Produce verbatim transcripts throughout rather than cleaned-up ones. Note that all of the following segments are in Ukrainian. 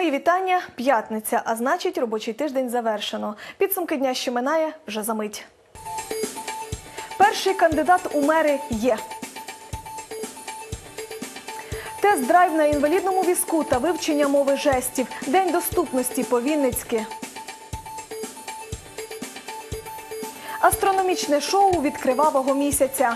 Мої вітання. П'ятниця, а значить робочий тиждень завершено. Підсумки дня, що минає, вже за мить. Перший кандидат у мери є. Тест-драйв на інвалідному візку та вивчення мови жестів. День доступності по-вінницьки. Астрономічне шоу від кривавого місяця.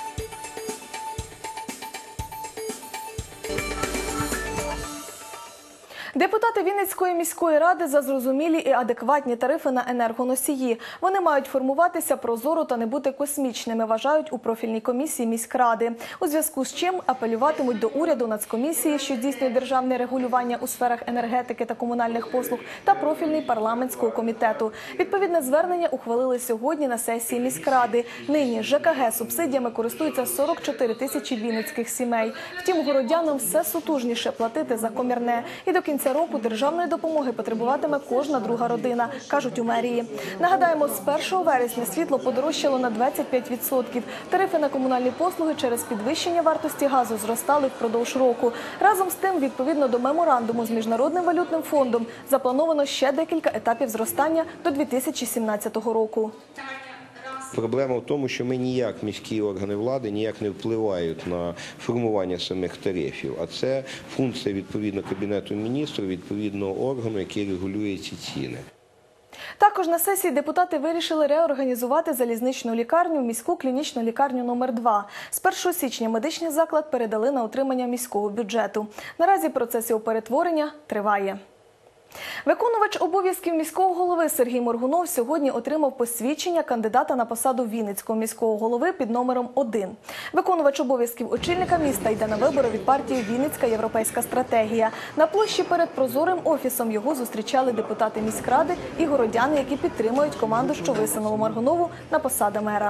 Депутати Вінницької міської ради за зрозумілі і адекватні тарифи на енергоносії. Вони мають формуватися прозоро та не бути космічними, вважають у профільній комісії міськради. У зв'язку з чим апелюватимуть до уряду, Нацкомісії, що здійснює державне регулювання у сферах енергетики та комунальних послуг, та профільний парламентського комітету. Відповідне звернення ухвалили сьогодні на сесії міськради. Нині ЖКГ субсидіями користуються сорок чотири тисячі вінницьких сімей. Втім, городянам все сутужніше платити за комірне. І до кінця року державної допомоги потребуватиме кожна друга родина, кажуть у мерії. Нагадаємо, з першого вересня світло подорожчало на двадцять п'ять відсотків. Тарифи на комунальні послуги через підвищення вартості газу зростали впродовж року. Разом з тим, відповідно до меморандуму з Міжнародним валютним фондом, заплановано ще декілька етапів зростання до дві тисячі сімнадцятого року. Проблема в тому, що ми ніяк, міські органи влади, ніяк не впливають на формування самих тарифів. А це функція, відповідно, Кабінету міністрів, відповідного органу, який регулює ці ціни. Також на сесії депутати вирішили реорганізувати залізничну лікарню в міську клінічну лікарню номер два. З першого січня медичний заклад передали на утримання міського бюджету. Наразі процес його перетворення триває. Виконувач обов'язків міського голови Сергій Моргунов сьогодні отримав посвідчення кандидата на посаду Вінницького міського голови під номером один. Виконувач обов'язків очільника міста йде на вибори від партії «Вінницька європейська стратегія». На площі перед прозорим офісом його зустрічали депутати міськради і городяни, які підтримують команду, що висунула Моргунову на посаду мера.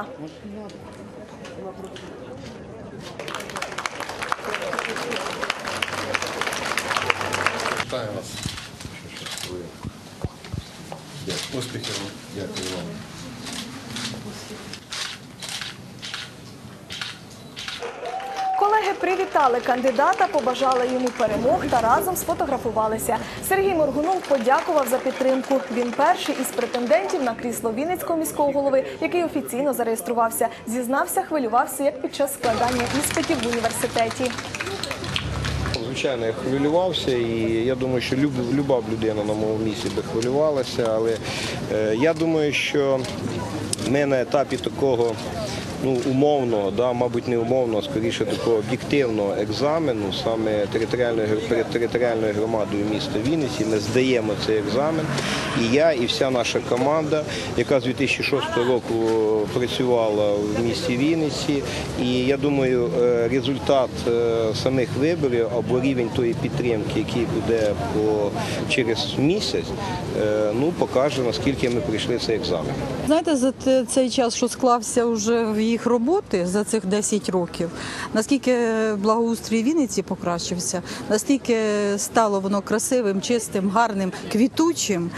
Вітаю вас. Успіхів. Дякую вам. Колеги привітали кандидата, побажали йому перемог та разом сфотографувалися. Сергій Моргунов подякував за підтримку. Він перший із претендентів на крісло Вінницького міського голови, який офіційно зареєструвався. Зізнався, хвилювався, як під час складання іспитів в університеті. Звичайно, я хвилювався, і я думаю, що люба б людина на моєму місці би хвилювалася, але е, я думаю, що ми на етапі такого, ну, умовного, да, мабуть, не умовного, скоріше такого об'єктивного екзамену, саме територіальної, перед територіальною громадою міста Вінниці, ми здаємо цей екзамен. І я, і вся наша команда, яка з дві тисячі шостого року працювала в місті Вінниці. І я думаю, результат самих виборів або рівень тої підтримки, який буде по, через місяць, ну, покаже, наскільки ми пройшли цей екзамен. Знаєте, за цей час, що склався вже в їх роботи, за цих десять років, наскільки благоустрій Вінниці покращився, наскільки стало воно красивим, чистим, гарним, квітучим.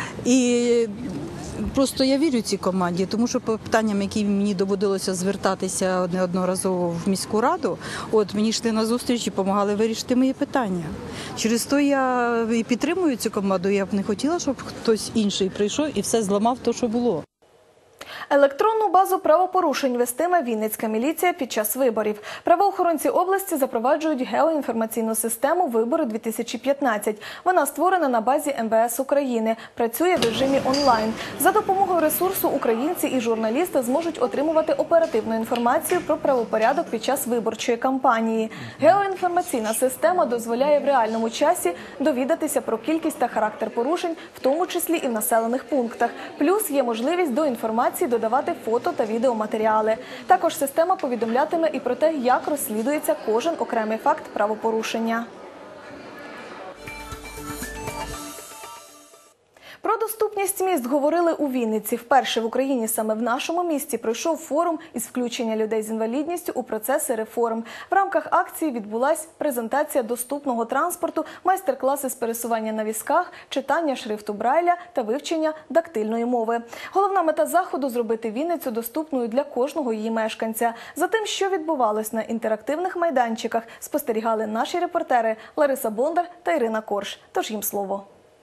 І просто я вірю цій команді, тому що по питанням, які мені доводилося звертатися неодноразово в міську раду, от мені йшли на зустріч і допомагали вирішити мої питання. Через то я і підтримую цю команду, я б не хотіла, щоб хтось інший прийшов і все зламав те, що було. Електронну базу правопорушень вестиме Вінницька міліція під час виборів. Правоохоронці області запроваджують геоінформаційну систему «Вибори дві тисячі п'ятнадцять». Вона створена на базі ем ве ес України, працює в режимі онлайн. За допомогою ресурсу українці і журналісти зможуть отримувати оперативну інформацію про правопорядок під час виборчої кампанії. Геоінформаційна система дозволяє в реальному часі довідатися про кількість та характер порушень, в тому числі і в населених пунктах. Плюс є можливість до інформації додавати фото та відеоматеріали. Також система повідомлятиме і про те, як розслідується кожен окремий факт правопорушення. Про доступність міст говорили у Вінниці. Вперше в Україні саме в нашому місті пройшов форум із включення людей з інвалідністю у процеси реформ. В рамках акції відбулась презентація доступного транспорту, майстер-класи з пересування на візках, читання шрифту Брайля та вивчення дактильної мови. Головна мета заходу – зробити Вінницю доступною для кожного її мешканця. За тим, що відбувалось на інтерактивних майданчиках, спостерігали наші репортери Лариса Бондар та Ірина Корж. Тож їм слово.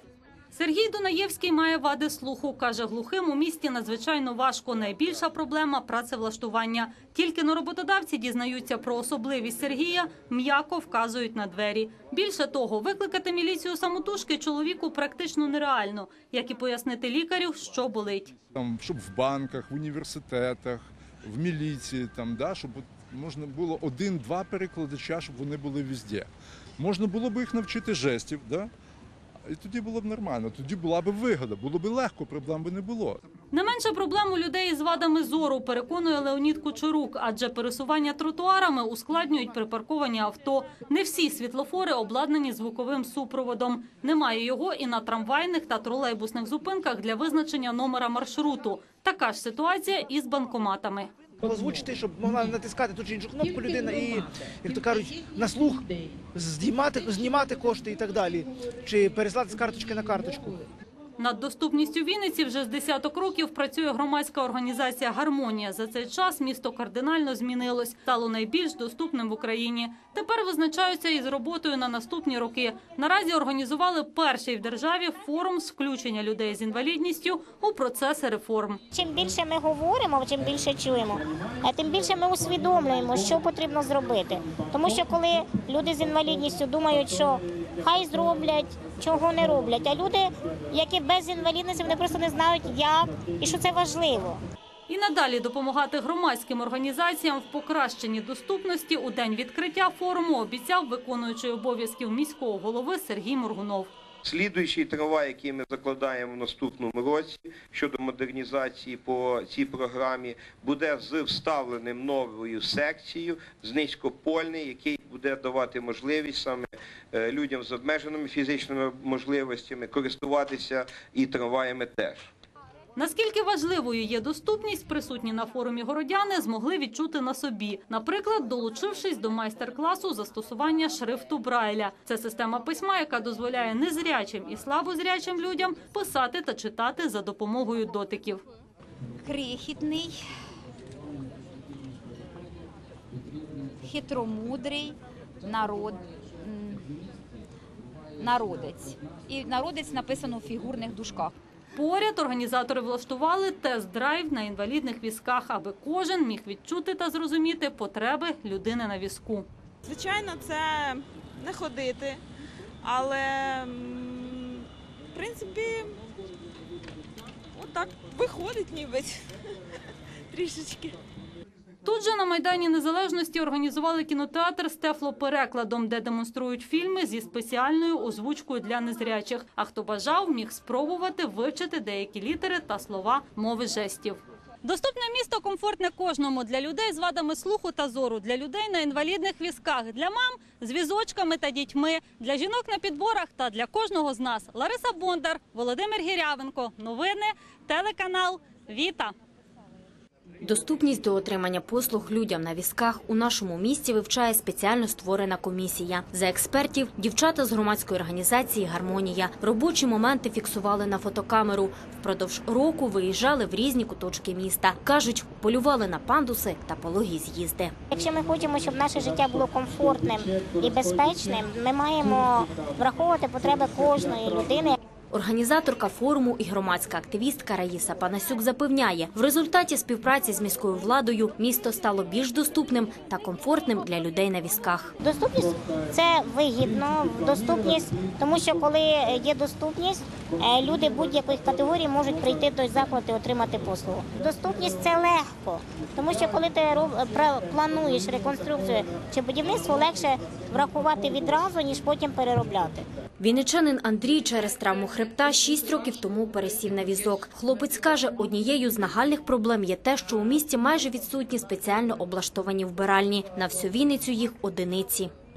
Сергій Дунаєвський має вади слуху. Каже, глухим у місті надзвичайно важко. Найбільша проблема – працевлаштування. Тільки но роботодавці дізнаються про особливість Сергія, м'яко вказують на двері. Більше того, викликати міліцію самотужки чоловіку практично нереально, як і пояснити лікарю, що болить. Там, щоб в банках, в університетах, в міліції, там, да, щоб можна було один-два перекладача, щоб вони були везде. Можна було б їх навчити жестів, да? І тоді було б нормально, тоді була б вигода, було б легко, проблем би не було. Не менше проблем у людей із вадами зору, переконує Леонід Кучерук, адже пересування тротуарами ускладнюють припарковані авто. Не всі світлофори обладнані звуковим супроводом. Немає його і на трамвайних та тролейбусних зупинках для визначення номера маршруту. Така ж ситуація і з банкоматами. Озвучити, щоб могла натискати ту чи іншу кнопку людина і, як то кажуть, на слух знімати, знімати кошти і так далі, чи переслати з карточки на карточку. Над доступністю Вінниці вже з десяток років працює громадська організація «Гармонія». За цей час місто кардинально змінилось, стало найбільш доступним в Україні. Тепер визначаються із роботою на наступні роки. Наразі організували перший в державі форум з включення людей з інвалідністю у процеси реформ. Чим більше ми говоримо, чим більше чуємо, тим більше ми усвідомлюємо, що потрібно зробити. Тому що коли люди з інвалідністю думають, що хай зроблять, чого не роблять, а люди, які без інвалідності, вони просто не знають, як і що це важливо. І надалі допомагати громадським організаціям в покращенні доступності у день відкриття форуму обіцяв виконуючий обов'язків міського голови Сергій Моргунов. Слідуючий трамвай, який ми закладаємо в наступному році щодо модернізації по цій програмі, буде з вставленим новою секцією, з низькопольний, який буде давати можливість саме людям з обмеженими фізичними можливостями користуватися і трамваями теж. Наскільки важливою є доступність, присутні на форумі городяни змогли відчути на собі. Наприклад, долучившись до майстер-класу застосування шрифту Брайля. Це система письма, яка дозволяє незрячим і слабозрячим людям писати та читати за допомогою дотиків. Крихітний, хитромудрий народ, народець. І народець написано в фігурних дужках. Поряд організатори влаштували тест-драйв на інвалідних візках, аби кожен міг відчути та зрозуміти потреби людини на візку. Звичайно, це не ходити, але, в принципі, отак виходить ніби трішечки. Тут же на Майдані Незалежності організували кінотеатр з тефлоперекладом, де демонструють фільми зі спеціальною озвучкою для незрячих. А хто бажав, міг спробувати вивчити деякі літери та слова мови жестів. Доступне місто комфортне кожному. Для людей з вадами слуху та зору, для людей на інвалідних візках, для мам з візочками та дітьми, для жінок на підборах та для кожного з нас. Лариса Бондар, Володимир Гірявенко. Новини, телеканал «Віта». Доступність до отримання послуг людям на візках у нашому місті вивчає спеціально створена комісія. За експертів – дівчата з громадської організації «Гармонія». Робочі моменти фіксували на фотокамеру. Впродовж року виїжджали в різні куточки міста. Кажуть, полювали на пандуси та пологі з'їзди. Якщо ми хочемо, щоб наше життя було комфортним і безпечним, ми маємо враховувати потреби кожної людини. Організаторка форуму і громадська активістка Раїса Панасюк запевняє, в результаті співпраці з міською владою місто стало більш доступним та комфортним для людей на візках. Доступність – це вигідно, доступність, тому що коли є доступність, люди будь-якої категорії можуть прийти до закладу і отримати послугу. Доступність – це легко, тому що коли ти плануєш реконструкцію чи будівництво, легше врахувати відразу, ніж потім переробляти. Вінничанин Андрій через травму хребта шість років тому пересів на візок. Хлопець каже, однією з нагальних проблем є те, що у місті майже відсутні спеціально облаштовані вбиральні. На всю Вінницю їх одиниці.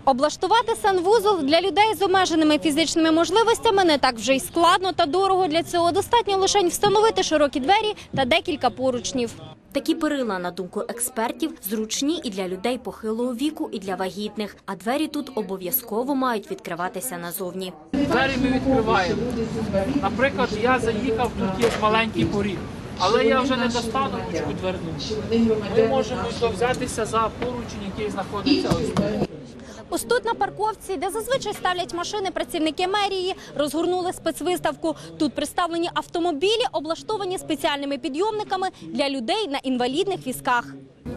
Облаштувати санвузол для людей з обмеженими фізичними можливостями не так вже й складно та дорого. Для цього достатньо лише встановити широкі двері та декілька поручнів. Такі перила, на думку експертів, зручні і для людей похилого віку, і для вагітних. А двері тут обов'язково мають відкриватися назовні. Двері ми відкриваємо. Наприклад, я заїхав, тут є маленький поріг. Але я вже не достану ручку дверну. Ми можемо взятися за поручень, який знаходиться ось тут. Ось тут на парковці, де зазвичай ставлять машини працівники мерії, розгорнули спецвиставку. Тут представлені автомобілі, облаштовані спеціальними підйомниками для людей на інвалідних візках.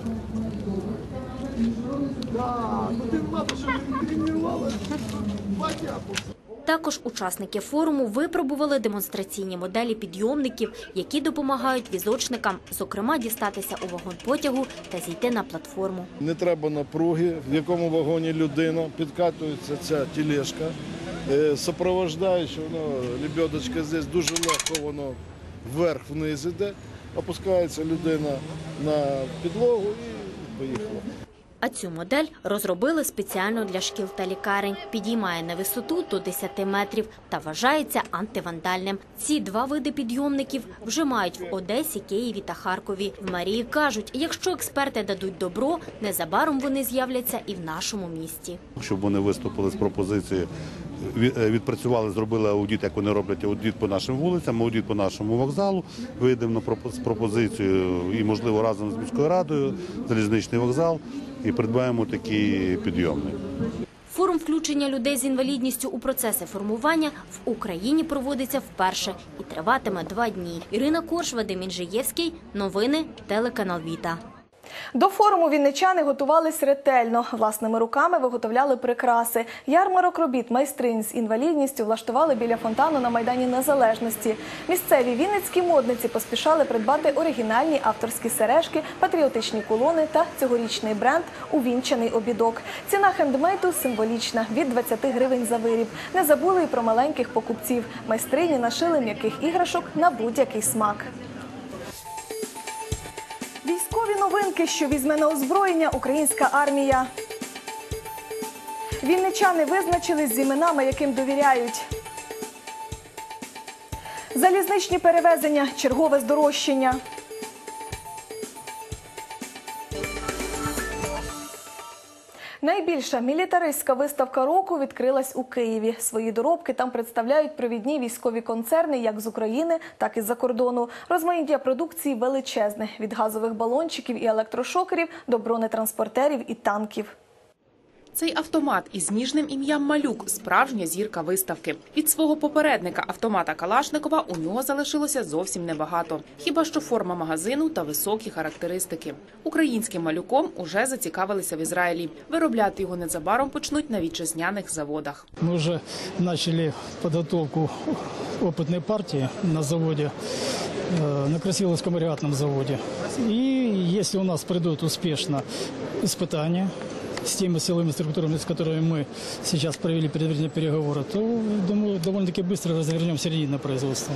Також учасники форуму випробували демонстраційні моделі підйомників, які допомагають візочникам, зокрема, дістатися у вагон потягу та зійти на платформу. Не треба напруги, в якому вагоні людина, підкатується ця тележка, супроводжуючи, воно, лебедочка здесь, дуже легко воно вверх-вниз іде, опускається людина на підлогу і поїхала. А цю модель розробили спеціально для шкіл та лікарень. Підіймає на висоту до десяти метрів та вважається антивандальним. Ці два види підйомників вже мають в Одесі, Києві та Харкові. В мерії кажуть, якщо експерти дадуть добро, незабаром вони з'являться і в нашому місті. Щоб вони виступили з пропозицією, відпрацювали, зробили аудит, як вони роблять аудит по нашим вулицям, аудит по нашому вокзалу, вийдемо з пропозицією і, можливо, разом з міською радою, залізничний вокзал, і придбаємо такі підйомник. Форум включення людей з інвалідністю у процеси формування в Україні проводиться вперше і триватиме два дні. Ірина Корш, Вадим Інжиєвський. Новини, телеканал Віта. До форуму вінничани готувались ретельно. Власними руками виготовляли прикраси. Ярмарок робіт майстринь з інвалідністю влаштували біля фонтану на Майдані Незалежності. Місцеві вінницькі модниці поспішали придбати оригінальні авторські сережки, патріотичні кулони та цьогорічний бренд «Увінчаний обідок». Ціна хендмейду символічна – від двадцяти гривень за виріб. Не забули і про маленьких покупців. Майстрині нашили м'яких іграшок на будь-який смак. Військові новинки, що візьме на озброєння українська армія. Вінничани визначились з іменами, яким довіряють. Залізничні перевезення, чергове здорожчання. Найбільша мілітаристська виставка року відкрилась у Києві. Свої доробки там представляють провідні військові концерни як з України, так і з-за кордону. Розмаїття продукції величезне – від газових балончиків і електрошокерів до бронетранспортерів і танків. Цей автомат із ніжним ім'ям «Малюк» – справжня зірка виставки. Від свого попередника автомата Калашникова у нього залишилося зовсім небагато. Хіба що форма магазину та високі характеристики. Українським «Малюком» уже зацікавилися в Ізраїлі. Виробляти його незабаром почнуть на вітчизняних заводах. Ми вже почали підготовку опитної партії на заводі, на Красиловському агрегатному заводі. І якщо у нас пройдуть успішно іспитання с теми силовыми структурами, с которыми мы сейчас провели предварительные переговоры, то, думаю, довольно-таки быстро развернем серийное производство.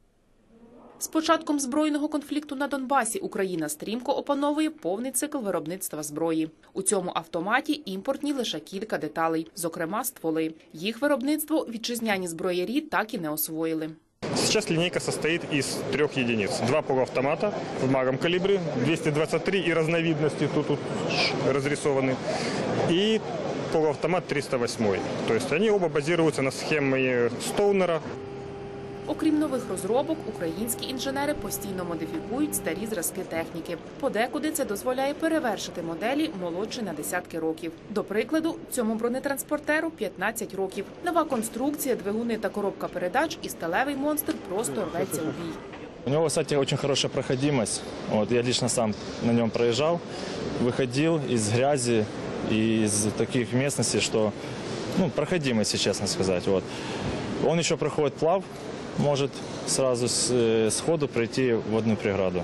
З початком збройного конфлікту на Донбасі Україна стрімко опановує повний цикл виробництва зброї. У цьому автоматі імпортні лише кілька деталей, зокрема стволи. Їх виробництво вітчизняні зброярі так і не освоїли. Сейчас линейка состоит из трех единиц. Два полуавтомата в малом калибре, двести двадцать три и разновидности тут, тут разрисованы, и полуавтомат триста восемь. То есть они оба базируются на схеме Стоунера. Окрім нових розробок, українські інженери постійно модифікують старі зразки техніки. Подекуди це дозволяє перевершити моделі молодші на десятки років. До прикладу, цьому бронетранспортеру п'ятнадцять років. Нова конструкція, двигуни та коробка передач і сталевий монстр просто рветься у бій. У него, кстати, очень хорошая проходимость. Вот, я лично сам на нем проезжал, выходил из грязи и из таких местностей, что ну, проходимость, если честно сказать. Вот. Он еще проходит плав, може сразу з ходу пройти в одну преграду.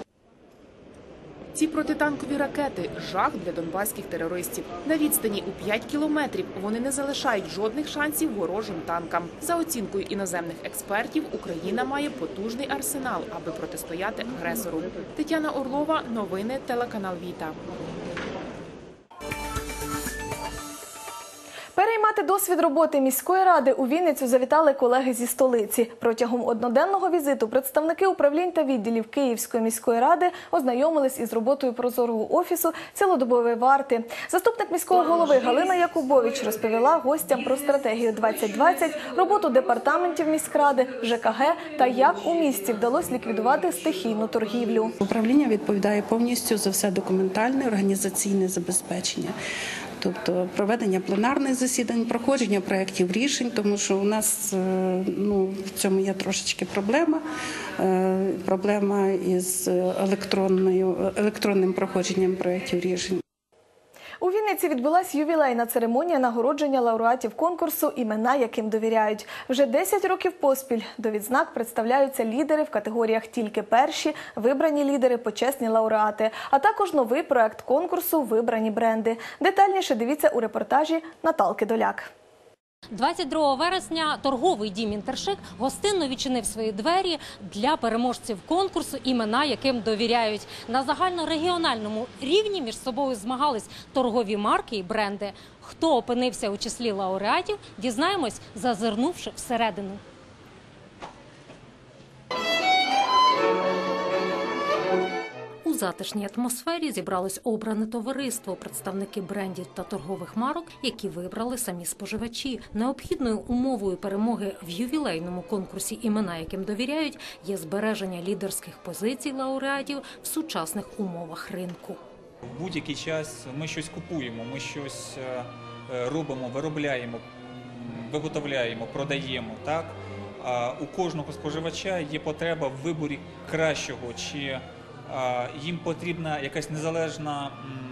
Ці протитанкові ракети – жах для донбаських терористів. На відстані у п'ять кілометрів вони не залишають жодних шансів ворожим танкам. За оцінкою іноземних експертів, Україна має потужний арсенал, аби протистояти агресору. Тетяна Орлова, новини, телеканал Віта. Переймати досвід роботи міської ради у Вінницю завітали колеги зі столиці. Протягом одноденного візиту представники управлінь та відділів Київської міської ради ознайомились із роботою прозорого офісу цілодобової варти. Заступник міського голови Галина Якубович розповіла гостям про стратегію двадцять двадцять, роботу департаментів міськради, ЖКГ та як у місті вдалося ліквідувати стихійну торгівлю. Управління відповідає повністю за все документальне, організаційне забезпечення. Тобто проведення пленарних засідань, проходження проєктів рішень, тому що у нас ну, в цьому є трошечки проблема. Проблема із електронною, електронним проходженням проєктів рішень. У Вінниці відбулася ювілейна церемонія нагородження лауреатів конкурсу «Імена, яким довіряють». Вже десять років поспіль до відзнак представляються лідери в категоріях «Тільки перші», «Вибрані лідери», «Почесні лауреати», а також новий проект конкурсу «Вибрані бренди». Детальніше дивіться у репортажі Наталки Доляк. двадцять другого вересня торговий дім «Інтершик» гостинно відчинив свої двері для переможців конкурсу «Імена, яким довіряють». На загальнорегіональному рівні між собою змагались торгові марки і бренди. Хто опинився у числі лауреатів, дізнаємось, зазирнувши всередину. У затишній атмосфері зібралось обране товариство, представники брендів та торгових марок, які вибрали самі споживачі. Необхідною умовою перемоги в ювілейному конкурсі «Імена, яким довіряють» є збереження лідерських позицій лауреатів в сучасних умовах ринку. В будь-який час ми щось купуємо, ми щось робимо, виробляємо, виготовляємо, продаємо. Так? У кожного споживача є потреба в виборі кращого, чи їм потрібна якась незалежна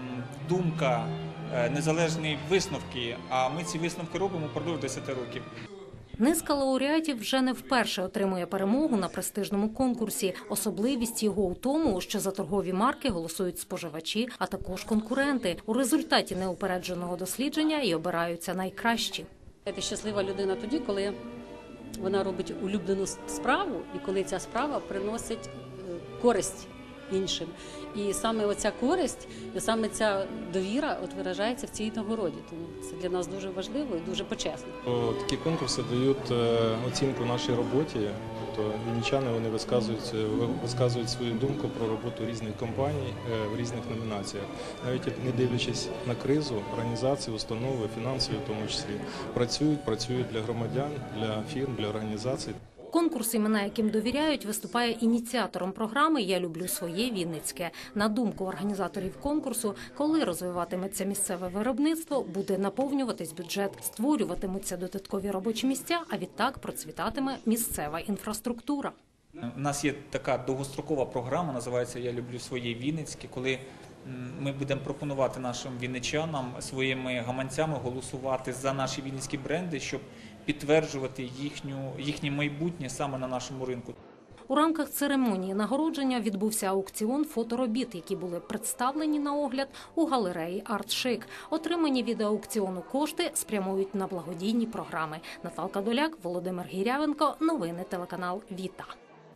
думка, незалежні висновки, а ми ці висновки робимо впродовж десяти років. Низка лауреатів вже не вперше отримує перемогу на престижному конкурсі. Особливість його у тому, що за торгові марки голосують споживачі, а також конкуренти. У результаті неупередженого дослідження і обираються найкращі. Це щаслива людина тоді, коли вона робить улюблену справу і коли ця справа приносить користь іншим. І саме оця користь, і саме ця довіра от виражається в цій нагороді. Тому це для нас дуже важливо і дуже почесно. Такі конкурси дають оцінку нашій роботі. Тобто вінничани вони висказують, висказують свою думку про роботу різних компаній в різних номінаціях. Навіть не дивлячись на кризу, організації, установи, фінансові в тому числі, працюють, працюють для громадян, для фірм, для організацій. Конкурс «Імена, яким довіряють» виступає ініціатором програми «Я люблю своє Вінницьке». На думку організаторів конкурсу, коли розвиватиметься місцеве виробництво, буде наповнюватись бюджет, створюватимуться додаткові робочі місця, а відтак процвітатиме місцева інфраструктура. У нас є така довгострокова програма, називається «Я люблю своє Вінницьке», коли ми будемо пропонувати нашим вінничанам своїми гаманцями голосувати за наші вінницькі бренди, щоб підтверджувати їхню, їхнє майбутнє саме на нашому ринку. У рамках церемонії нагородження відбувся аукціон фоторобіт, які були представлені на огляд у галереї «Артшик». Отримані від аукціону кошти спрямують на благодійні програми. Наталка Доляк, Володимир Гірявенко. Новини телеканал «Віта».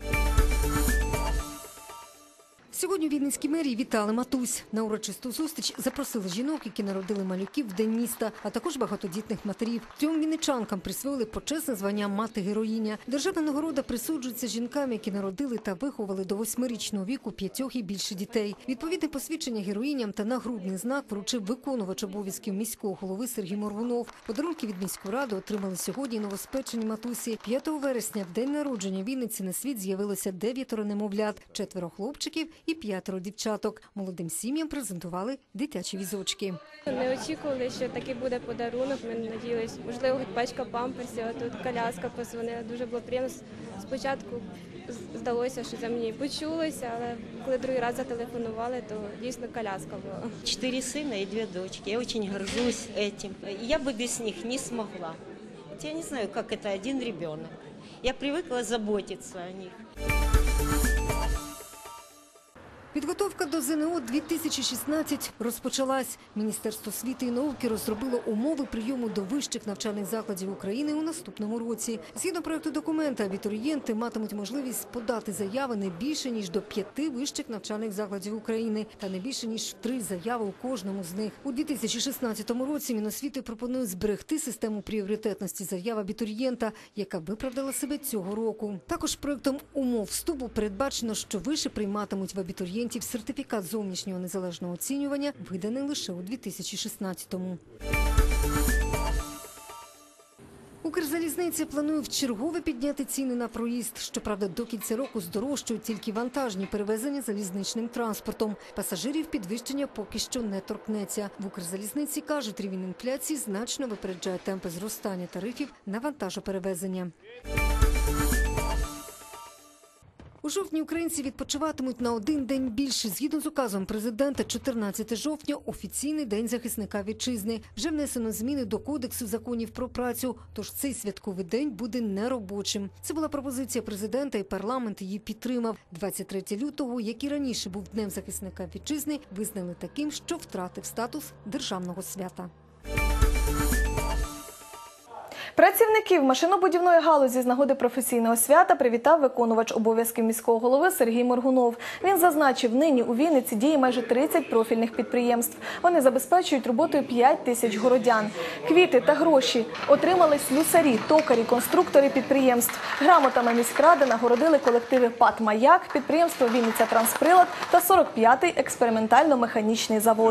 Сьогодні у Вінницькій мерії вітали матусь. На урочисту зустріч запросили жінок, які народили малюків в день міста, а також багатодітних матерів. Трьом вінничанкам присвоїли почесне звання «Мати-героїня». Державна нагорода присуджується жінкам, які народили та виховали до восьмирічного віку п'ятьох і більше дітей. Відповідне посвідчення героїням та нагрудний знак вручив виконувач обов'язків міського голови Сергій Моргунов. Подарунки від міської ради отримали сьогодні новоспечені матусі. п'ятого вересня, в день народження Вінниці, на світ з'явилося дев'ятеро немовлят, четверо хлопчиків і п'ятеро дівчаток. Молодим сім'ям презентували дитячі візочки. Не очікували, що такий буде подарунок. Ми надіялися, можливо, хоч пачка памперсів, а тут коляска позвонила. Дуже було приємно. Спочатку здалося, що це мені почулося, але коли другий раз зателефонували, то дійсно коляска була. Чотири сина і дві дочки. Я дуже горжусь цим. Я би без них не змогла. Я не знаю, як це один ребенок. Я привикла заботитися о них. Підготовка до зе ен о дві тисячі шістнадцять розпочалась. Міністерство освіти і науки розробило умови прийому до вищих навчальних закладів України у наступному році. Згідно проекту документа, абітурієнти матимуть можливість подати заяви не більше, ніж до п'яти вищих навчальних закладів України та не більше, ніж три заяви у кожному з них. У дві тисячі шістнадцятому році Міносвіти пропонує зберегти систему пріоритетності заяв абітурієнта, яка виправдала себе цього року. Також проектом умов вступу передбачено, що виші прийматимуть в абітурієнтів сертифікат зовнішнього незалежного оцінювання, виданий лише у дві тисячі шістнадцятому. Укрзалізниця планує вчергове підняти ціни на проїзд. Щоправда, до кінця року здорожчують тільки вантажні перевезення залізничним транспортом. Пасажирів підвищення поки що не торкнеться. В Укрзалізниці кажуть, рівень інфляції значно випереджає темпи зростання тарифів на вантажоперевезення. У жовтні українці відпочиватимуть на один день більше. Згідно з указом президента, чотирнадцяте жовтня – офіційний день захисника вітчизни. Вже внесено зміни до Кодексу законів про працю, тож цей святковий день буде неробочим. Це була пропозиція президента і парламент її підтримав. двадцять третього лютого, як і раніше був Днем захисника вітчизни, визнали таким, що втратив статус державного свята. Працівників машинобудівної галузі з нагоди професійного свята привітав виконувач обов'язків міського голови Сергій Моргунов. Він зазначив, нині у Вінниці діє майже тридцять профільних підприємств. Вони забезпечують роботою п'ять тисяч городян. Квіти та гроші отримали слюсарі, токарі, конструктори підприємств. Грамотами міськради нагородили колективи ПАТ «Маяк», підприємство «Вінниця Трансприлад» та сорок п'ятий експериментально-механічний завод.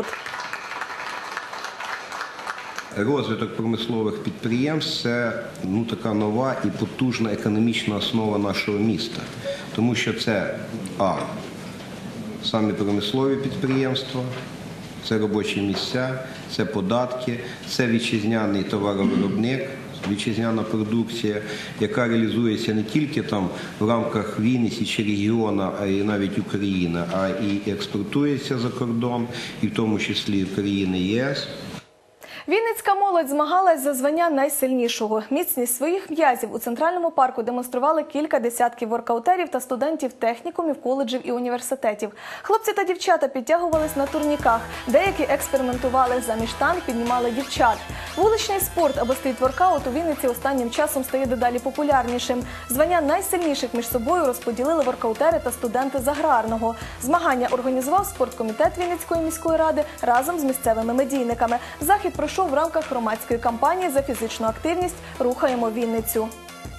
Розвиток промислових підприємств – це ну, така нова і потужна економічна основа нашого міста. Тому що це, а, самі промислові підприємства, це робочі місця, це податки, це вітчизняний товаровиробник, вітчизняна продукція, яка реалізується не тільки там в рамках Вінниці чи регіону, а й навіть України, а і експортується за кордон, і в тому числі в країни ЄС. Вінницька молодь змагалась за звання найсильнішого. Міцність своїх м'язів у Центральному парку демонстрували кілька десятків воркаутерів та студентів технікумів, коледжів і університетів. Хлопці та дівчата підтягувались на турніках. Деякі експериментували, заміж штанг піднімали дівчат. Вуличний спорт або стріт-воркаут у Вінниці останнім часом стає дедалі популярнішим. Звання найсильніших між собою розподілили воркаутери та студенти з аграрного. Змагання організував спорткомітет Вінницької міської ради разом з місцевими медійниками. Захід пройшов в рамках громадської кампанії за фізичну активність «Рухаємо Вінницю».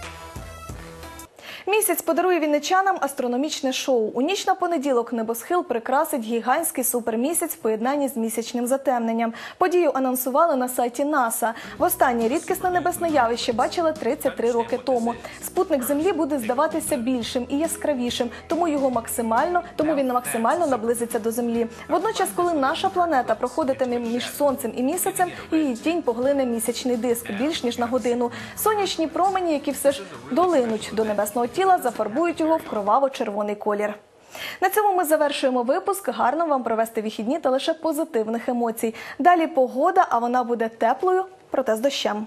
Місяць подарує вінничанам астрономічне шоу. У ніч на понеділок небосхил прикрасить гігантський супермісяць в поєднанні з місячним затемненням. Подію анонсували на сайті НАСА. Востаннє рідкісне небесне явище бачили тридцять три роки тому. Спутник Землі буде здаватися більшим і яскравішим, тому його максимально, тому він максимально наблизиться до Землі. Водночас, коли наша планета проходитиме між Сонцем і Місяцем, її тінь поглине місячний диск більш ніж на годину. Сонячні промені, які все ж долинуть до небесного тіла, зафарбують його в кроваво-червоний колір. На цьому ми завершуємо випуск. Гарно вам провести вихідні та лише позитивних емоцій. Далі погода, а вона буде теплою, проте з дощем.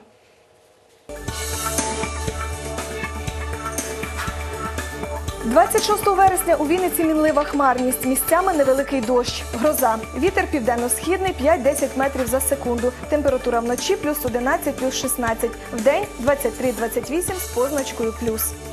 двадцять шостого вересня у Вінниці мінлива хмарність, місцями невеликий дощ, гроза. Вітер південно-східний п'ять-десять метрів за секунду. Температура вночі плюс одинадцять, плюс шістнадцять. Вдень двадцять три - двадцять вісім з позначкою плюс.